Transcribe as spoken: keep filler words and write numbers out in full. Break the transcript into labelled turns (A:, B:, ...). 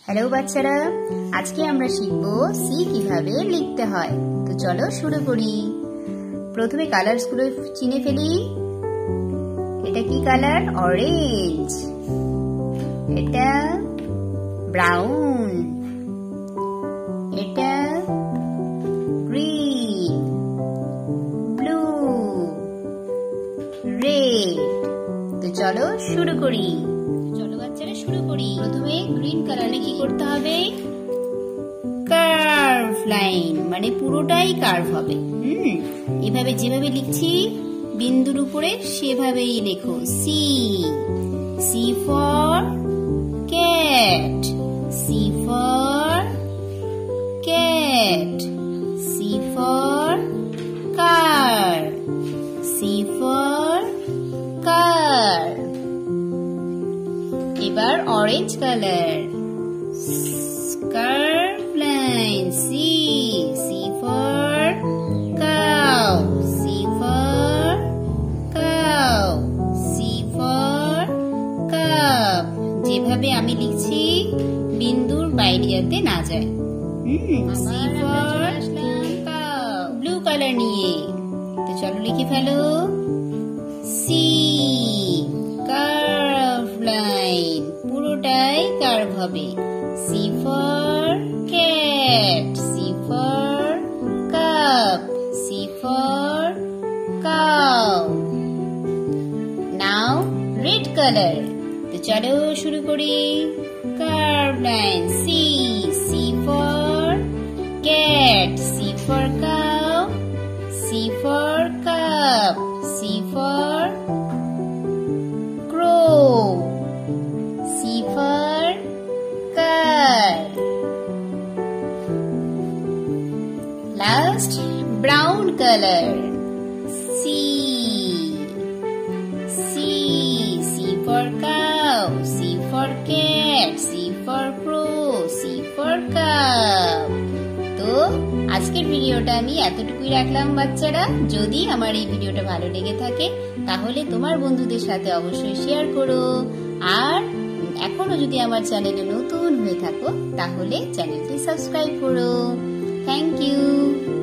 A: Hello বাচ্চারা, আজকে আমরা শিখব সি কিভাবে লিখতে হয়। তো চলো শুরু করি। প্রথমে কালারস গুলো চিনে ফেলি। এটা কি কালার? অরেঞ্জ। এটা ব্রাউন। এটা গ্রিন, ব্লু, রেড। তো চলো শুরু করি। চলো বাচ্চারা শুরু করি। প্রথমে গ্রিন কালারে কি করতে হবে? কার্ভ লাইন, মানে পুরোটাই কার্ভ হবে। হুম এভাবে যেভাবে লিখছি বিন্দুর উপরে সেভাবেই লেখো। C C for cat, C for cat, C for car, C for car. এবার orange colour, curve line, C C for cow, C for cow, C for cup. যেভাবে আমি লিখছি বিন্দুর বাইরে যাতে না যায়। Hmm C for cow. Blue colour নিয়ে তো চলো লিখে ফেলো। সি কার্ভ লাইন, পুরোটাই কার্ভ হবে। C for cat, C for cup, C for cow. Now red colour. তো চলো শুরু করি। Curve line, C C for cat, C for cow, C for cup, C for crow, C for car. Last brown color, C C C for cow, C for cat, C for crow, C for cup. তো আজকের ভিডিওটা আমি এতটুকুই রাখলাম বাচ্চারা। যদি আমার এই ভিডিওটা ভালো লেগে থাকে তাহলে তোমার বন্ধুদের সাথে অবশ্যই শেয়ার করো। আর এখনো যদি আমার চ্যানেলে নতুন হয়ে থাকো তাহলে চ্যানেলটি সাবস্ক্রাইব করো। Thank you.